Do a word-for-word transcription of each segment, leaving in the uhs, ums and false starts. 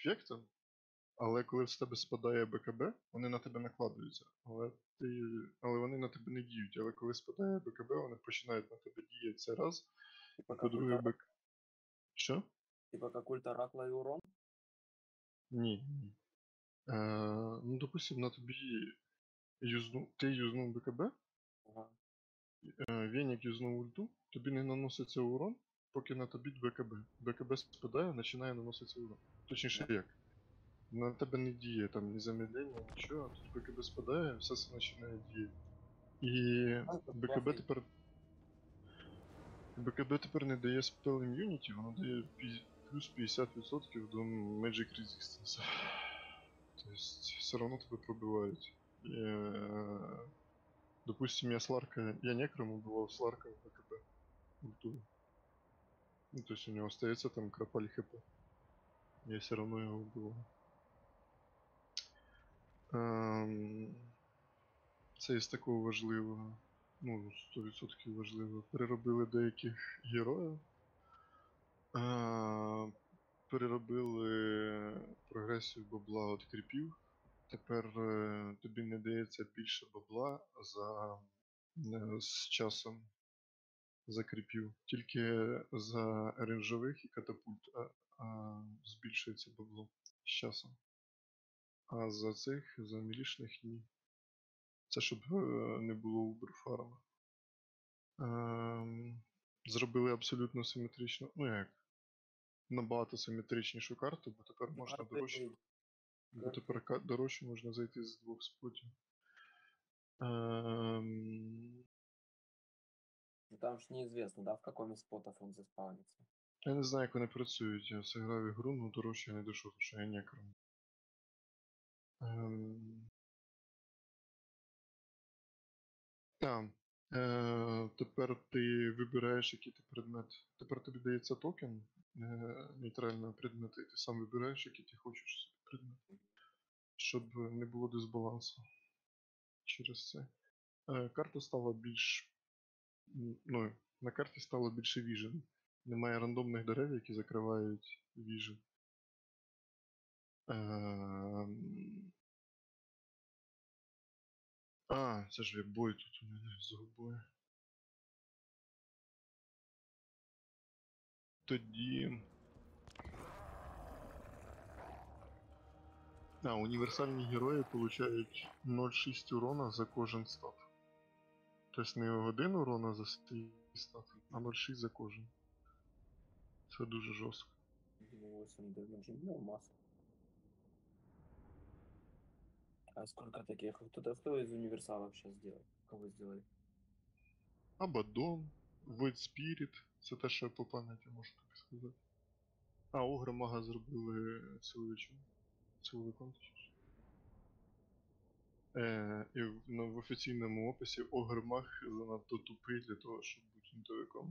ефектом, але коли в тебе спадає БКБ, вони на тебе накладуються, але ти, але вони на тебе не діють. Але коли спадає БКБ, вони починають на тебе діяти це раз. Типа І как по-друге, ульта, БК... Що? типа как ульта Ракла и урон? Ні, ні. Е, ну, допустим, на тобі юзну... ти юзнув БКБ, Ага. е, Венік юзнув ульту, тобі не наноситься урон, поки на тобі БКБ. БКБ спадає, починає наноситися урон. Точніше Да. як? На тебе не діє там ні замедлення, нічого, а тут БКБ спадає, все це починає діяти. І А, это БКБ классно. тепер. БКБ тепер не дає Spell Immunity, воно дає пі- плюс п'ятдесят відсотків до Magic Resistance. Тобто все одно тебе пробивають. І, е, допустим, я Сларка, я некром убивав Сларка в БКБ ультую. Ну, то есть у него остается там кропаль хп. Я все равно его убиваю. Ем, Це із такого важливого, ну, сто відсотків важливо. Переробили деяких героїв. Е, Переробили прогресію бабла від кріпів. Тепер е, тобі не дається більше бабла за е, з часом за кріпів. Тільки за ренжових і катапульт а, а, збільшується бабло з часом. А за цих, за мілішних ні. Це щоб е, не було уберфарма. Ем, Зробили абсолютно симетрично. Ну як? Набагато симетричнішу карту, бо тепер можна Карты, дорожче. Бо тепер ка- дорожче можна зайти з двох спотів. Ем, ну, там ж неизвестно, да, в каком из спотов он заспавнится. Я не знаю, як вони працюють. Я все грав ігру, ну дорожче я не дійшов, тому що я некром. Ем, Так. Е, тепер ти вибираєш, який ти предмет. Тепер тобі дається токен е, нейтрального предмета, і ти сам вибираєш, який ти хочеш собі предмет. Щоб не було дисбалансу через це. Е, карта стала більш. м, Ну, на карті стало більше віжен. Немає рандомних дерев, які закривають віжен. Ем, А, це ж бой тут у мене з губою. Тоді. А, універсальні герої получають нуль цілих шість урона за кожен стат. Тобто не один урона за свій стат, а нуль цілих шість за кожен. Це дуже жорстко. восемь damage, ну, масса. А сколько таких? Кто-то кто из универсалов сейчас сделал? Кого сделали? Абадон, Void Spirit, це те, що я по пам'яті можу тобі сказати. А, Огра Мага зробили силовичем. Силовиком точніше. Е, і в, ну, в офіційному описі Огр Маг занадто тупий для того, щоб бути інтовиком.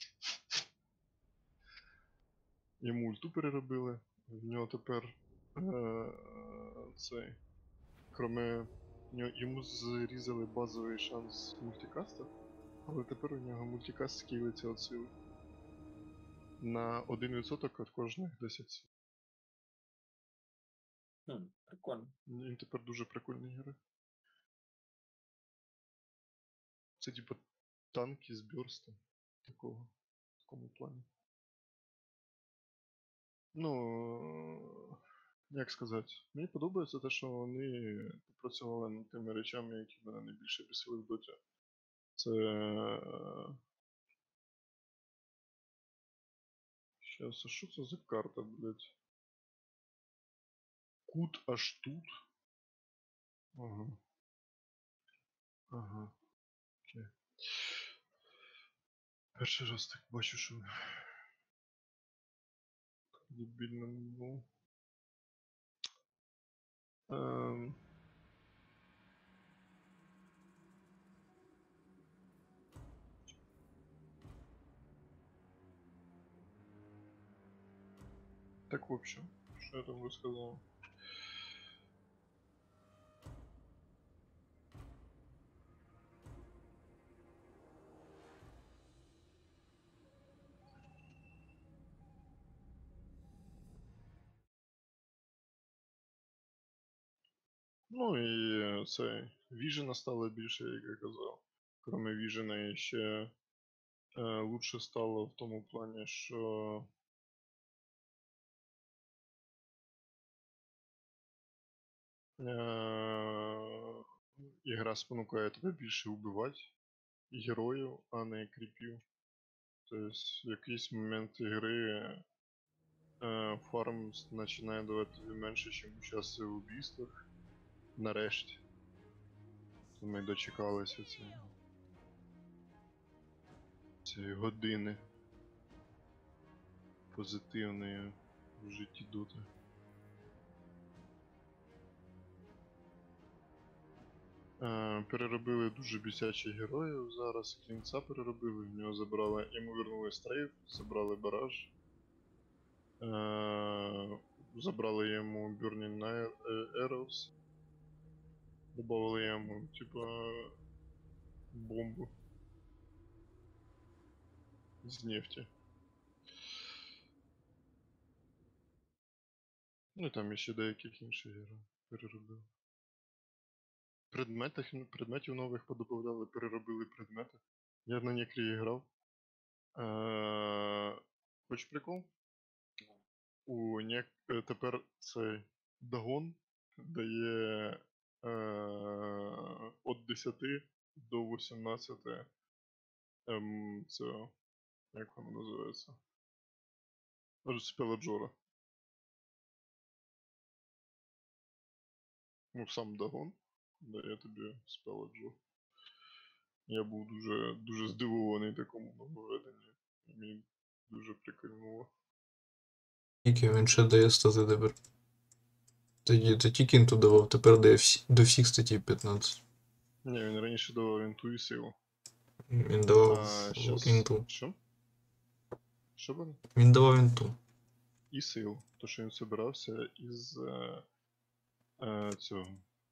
Йому ульту переробили, в нього тепер е, цей. Кроме нього- йому зрізали базовий шанс мультикаста, але тепер у нього мультикаст скілиться від сили. На один відсоток від кожних десять сил. Хм, прикольно. Він тепер дуже прикольний герой. Це типу танки з бёрстом. Такого. В такому плані. Ну. Як сказати, мені подобається те, що вони попрацювали над тими речами, які мене найбільше бісили в доті. Це. Щас, а що це за карта, блядь? Кут аж тут. Ага. Ага. Окей. Перший раз так бачу, що дебільно не було. Ем... Так, в общем, що я там розказав? Ну і це Vision стало більше, як я казав. Кроме Vision ще е, лучше стало в тому плані, що е, ігра спонукає тебе більше вбивати героїв, а не кріпів. Тобто в якийсь момент ігри е, фарм починає давати тобі менше, ніж участвує в убійствах. Нарешті. То ми дочекалися цієї, цієї години позитивної в житті Доти. Е, переробили дуже бісячих героїв зараз. Клінца переробили, в нього забрали, йому вернули стрейф, забрали бараж. Е, забрали йому Burning Night Arrows. Добавили йому, типа, бомбу з нефті. Ну і там ще деяких інших героїв переробили. Предметах, предметів нових подобавляли, переробили предмети. Я на некрі грав. Е, Хоч прикол? У нек... е, тепер цей дагон дає е, від десяти до вісімнадцяти ем, цього, як воно називається? Спеладжора. Ну, сам дагон дає тобі спеладжор. Я був дуже, дуже здивований такому нововведенню. Мені дуже прикольнуло. Тільки він ще дає стати тепер. Тоді то тільки інту давав, тепер дає всі, до всіх статей п'ятнадцять. Ні, він раніше давав інту і силу. Він давав А щас... інту. Що? Що буде? Він давав інту. І сил. То, що він збирався із е, е, цього.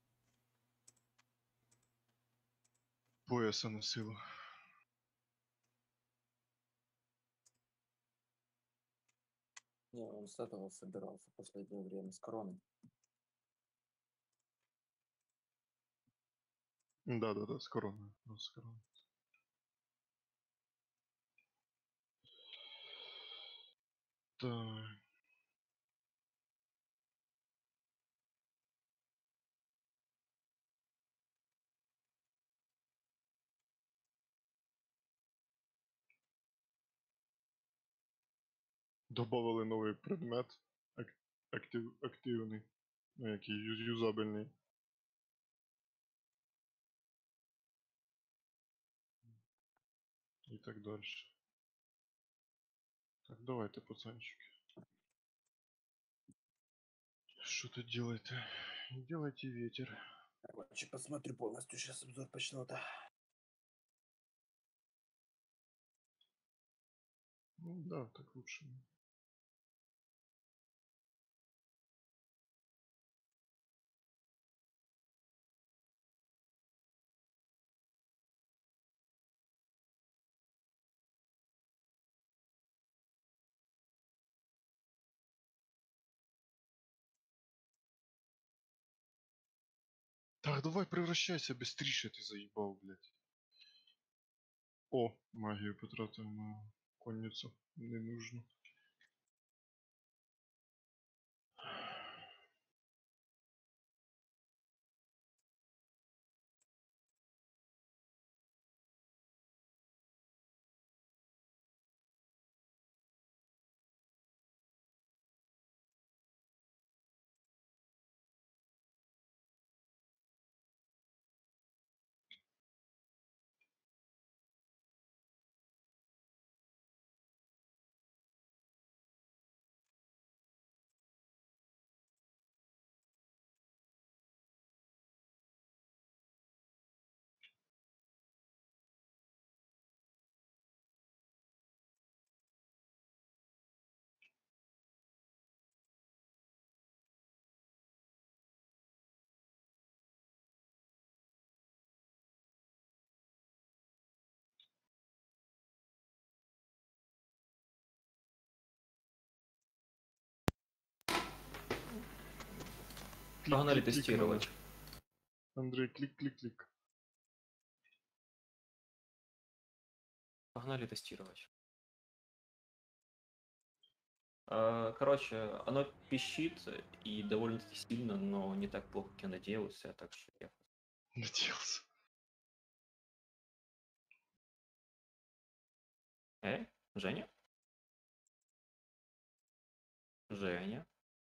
Пояса на силу. Не, он с этого собирался в последнее время, с короны. Да, да, да, з короною. Ну, з короною. Так. Добавили новий предмет. Ак- актив, активний. Ну, який ю- юзабельний. І так далі. Так, давайте, пацанчики. Что тут делаете? Делайте ветер. Короче, посмотрю полностью, сейчас обзор почну-то. Ну да, так лучше. Так, давай превращайся быстрее, ты заебал, блядь. О, магию потратил на конницу. Не нужно. Погнали Клик- клик тестировать. Андрей, клик-клик-клик. Погнали тестировать. А, Короче, оно пищит и довольно-таки сильно, но не так плохо, как я надеялся, так что я... Надеялся. Э? Женя? Женя?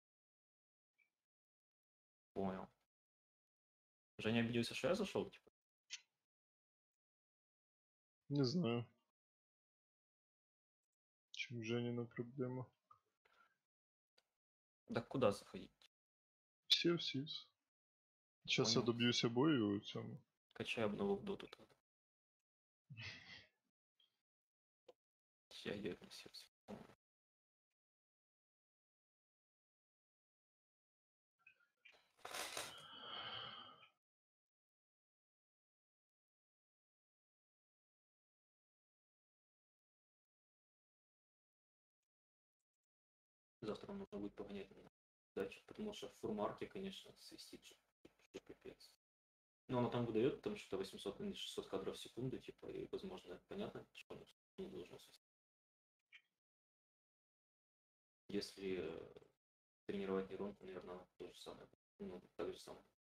Понял. Женя обиделся, что я зашел, типа? Не знаю. Чем Женина проблема? Да куда заходить? Все в СИС. Сейчас я Понял. добьюсь обои у цьому. Качай обнову в доту тогда. Ядерное сердце. Завтра нужно будет погонять на дачу, потому что в фурмарке, конечно, свистит, что что пипец. Но она там выдает, потому что восемьсот или шестьсот кадров в секунду, типа, и, возможно, понятно, что оно не должно свистеть. Если э, тренировать нейронку, наверное, то же самое. Ну, так же самое.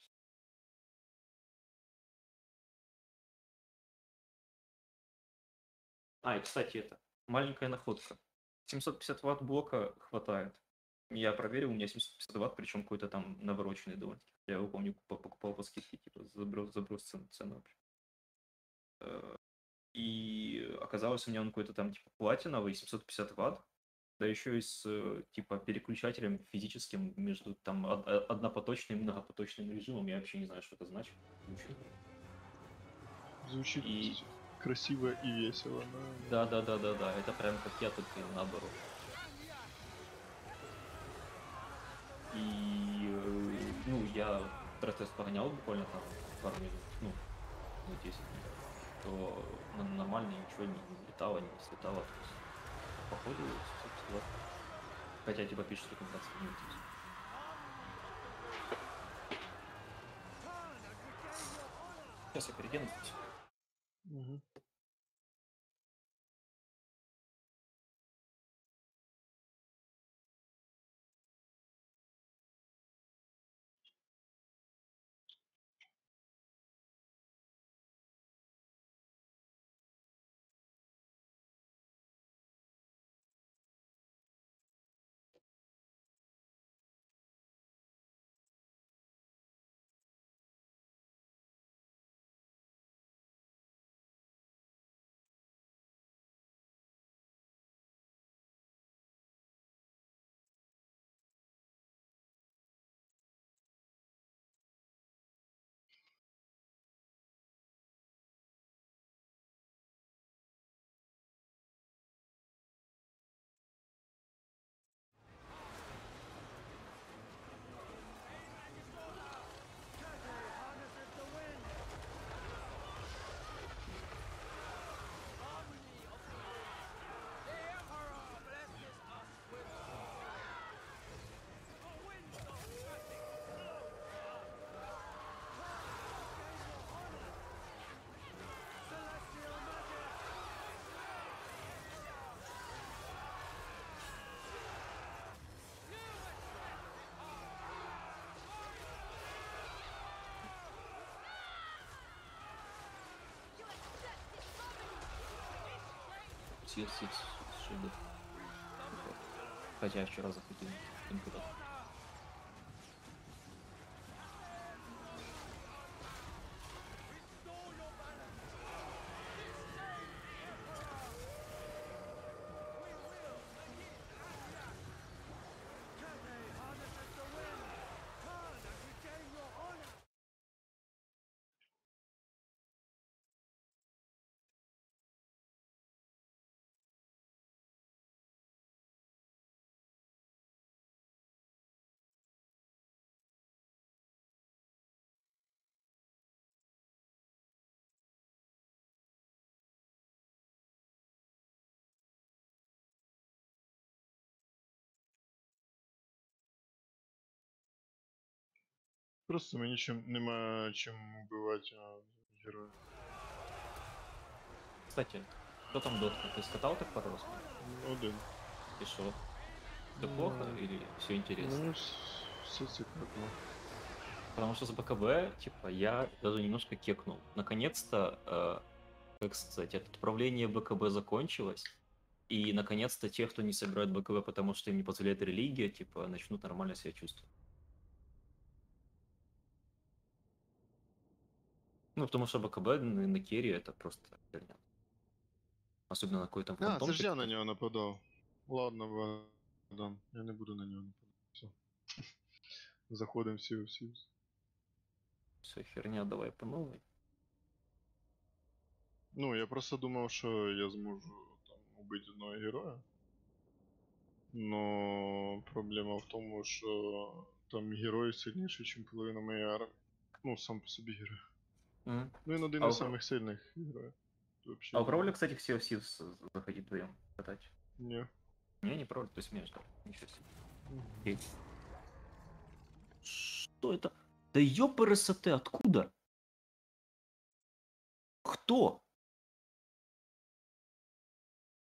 А, и, кстати, это маленькая находка. семьсот пятьдесят ватт блока хватает. Я проверил, у меня семьсот пятьдесят ватт, причем какой-то там навороченный довольно-таки. Я его, помню, по- покупал по скидке, типа, заброс, заброс цен, цены вообще. Э, И оказалось, у меня он какой-то там, типа, платиновый, семьсот пятьдесят ватт, да еще и с, э, типа, переключателем физическим между, там, од- од- однопоточным и многопоточным режимом. Я вообще не знаю, что это значит. Звучит. Звучит И красиво и весело, но... да, да, да, да, да, это прям как я, только наоборот. И, э, ну, я протест погонял буквально там пару минут, ну, ну, десять минут, то на- нормально ничего не, не летало, не слетало, то есть, походу, собственно, хотя, типа, пишут рекомендации минут. Сейчас я перегенусь. Мгм. Съесть, съесть, съесть, хотя я вчера заходил в компьютер. Просто мені чим нема чим убивати а, героя. Кстати, кто там дотка? Ты скатал так пару раз? Один. И шо? Все плохо Ну, или все интересно? Ну, с- все цікаво. Потому что с БКБ, типа, я даже немножко кекнул. Наконец-то, э, как сказать, это отправление БКБ закончилось. И, наконец-то, те, кто не собирает БКБ, потому что им не позволяет религия, типа, начнут нормально себя чувствовать. Ну, потому что БКБ на, на керри это просто херня. Особенно на какой-то А, фантом. це ж я на нього нападав. Ладно, Богдан, я не буду на нього нападати. Все. Заходимо всі у всі. Все, херня, давай по новой. Ну, я просто думав, що я зможу там убити одного героя. Но проблема в тому, що там герой сильніший, ніж половина моєї армії. Ну, сам по собі герой. Мгм. Ну, він один А із упра- самих сильних героїв. Вообще А пробовали, кстати, в Sea of Thieves заходить вдвоем катать? Ні. Не, не пробовали, то есть между. Ничего себе. Окей. Что это? Да ёпрст, откуда? Кто?